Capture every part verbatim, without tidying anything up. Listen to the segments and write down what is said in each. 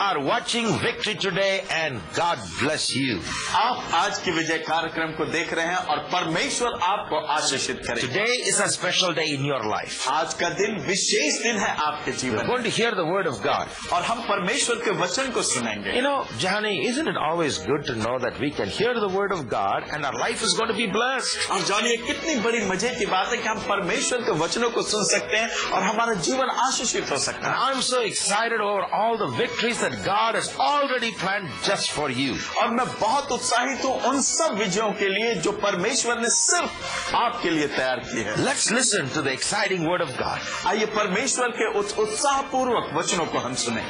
are watching Victory Today and God bless you. आप आज की विजय कार्यक्रम को देख रहे हैं और परमेश्वर आपको आशीषित करे। Today is a special day in your life. आज का दिन विशेष दिन है आपके जीवन We're going to hear the word of God. और हम परमेश्वर के वचन को सुनेंगे। You know, Johnny, isn't it always good to know that we can hear the word of God and our life is going to be blessed? और जानिए कितनी बड़ी मजे की बात है कि हम परमेश्वर के वचनों को सुन सकते हैं और हमारा जीवन आशीषित हो सकता है। I'm so excited over all the victories that God has already planned just for you. और मैं बहुत उत्साहित हूँ उन सब विजयों के लिए जो परमेश्वर ने सिर्फ आपके लिए तैयार की है। Let's listen to the exciting word of God. आइए परमेश्वर के उस उत्साहपूर्वक वचनों को हम सुने।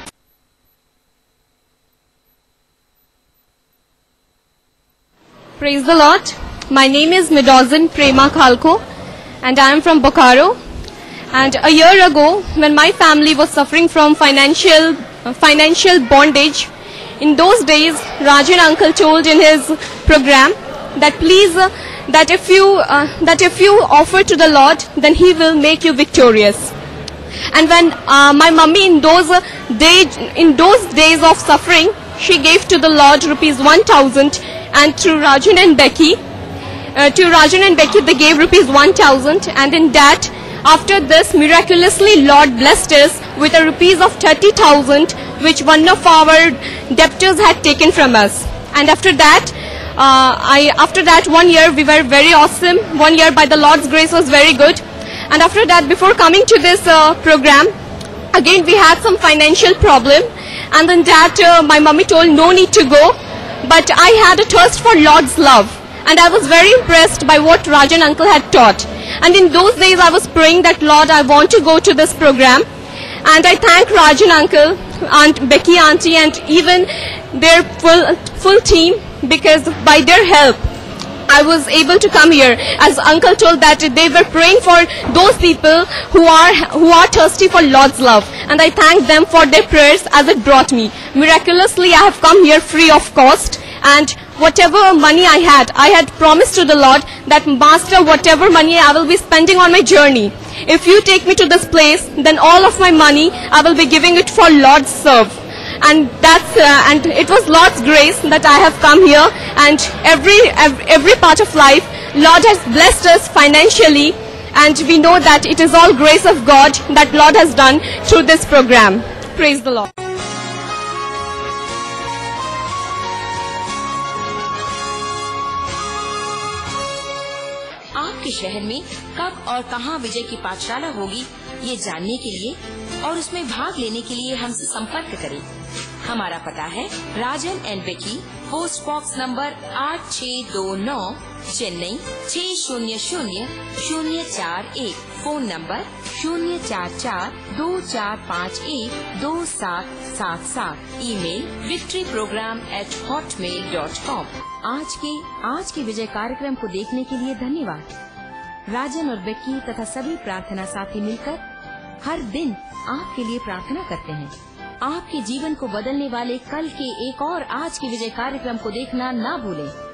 Praise the Lord. My name is Midozan Prema Khalko and I am from Bokaro. And a year ago, when my family was suffering from financial uh, financial bondage, in those days, Rajan uncle told in his program that please, uh, that if you uh, that if you offer to the Lord, then He will make you victorious. And when uh, my mummy in those uh, days in those days of suffering, she gave to the Lord rupees one thousand, and through Rajan and Becky, uh, to Rajan and Becky they gave rupees one thousand, and in that, after this, miraculously Lord blessed us with a rupees of thirty thousand, which one of our debtors had taken from us. And after that, uh, I after that one year we were very awesome. One year by the Lord's grace was very good. And after that, before coming to this uh, program, again we had some financial problem. And then that uh, my mummy told no need to go. But I had a thirst for Lord's love. And I was very impressed by what Rajan uncle had taught. And in those days I was praying that Lord, I want to go to this program. And I thank Rajan uncle, Aunt Becky auntie, and even their full full team, because by their help I was able to come here. As uncle told that they were praying for those people who are who are thirsty for Lord's love, and I thank them for their prayers as it brought me. Miraculously I have come here free of cost, and whatever money I had, I had promised to the Lord that Master, whatever money I will be spending on my journey, if you take me to this place, then all of my money I will be giving it for Lord's serve. And that's uh, and it was Lord's grace that I have come here, and every, every every part of life Lord has blessed us financially, and we know that it is all grace of God that Lord has done through this program. Praise the Lord. आपके शहर में कब और कहां विजय की पाठशाला होगी, ये जानने के लिए और उसमें भाग लेने के लिए हमसे संपर्क करें। हमारा पता है Rajan and Becky, post box number आठ छः दो नौ, चेन्नई छः शून्य शून्य शून्य चार एक, फोन नंबर शून्य चार चार दो चार पाँच एक दो सात सात सात, email victory programme at Hotmail dot com. आज के आज के विजय कार्यक्रम को देखने के लिए धन्यवाद। राजन और बेकी तथा सभी प्रार्थना साथी मिलकर हर दिन आपके लिए प्रार्थना करते हैं। आपके जीवन को बदलने वाले कल के एक और आज के विजय कार्यक्रम को देखना ना भूलें।